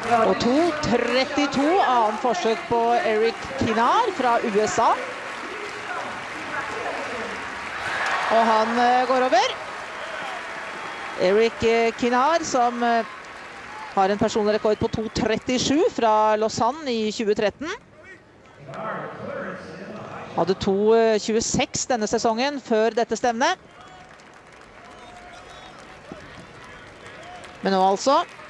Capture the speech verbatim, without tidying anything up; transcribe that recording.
Og to trettito, annen forsøk på Eric Kinar fra U S A. Og han går over. Eric Kinar, som har en personlig rekord på to trettisju fra Lausanne i tjue tretten. Hadde to tjueseks denne sesongen før dette stevnet. Men nå altså